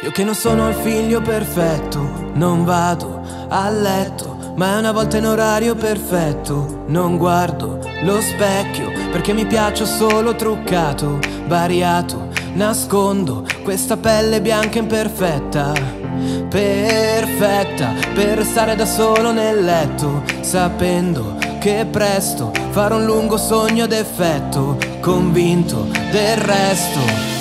Io che non sono il figlio perfetto, non vado a letto, ma è una volta in orario perfetto. Non guardo lo specchio perché mi piaccio solo truccato, variato, nascondo questa pelle bianca imperfetta, perfetta per restare da solo nel letto, sapendo che presto farò un lungo sogno d'effetto, convinto del resto.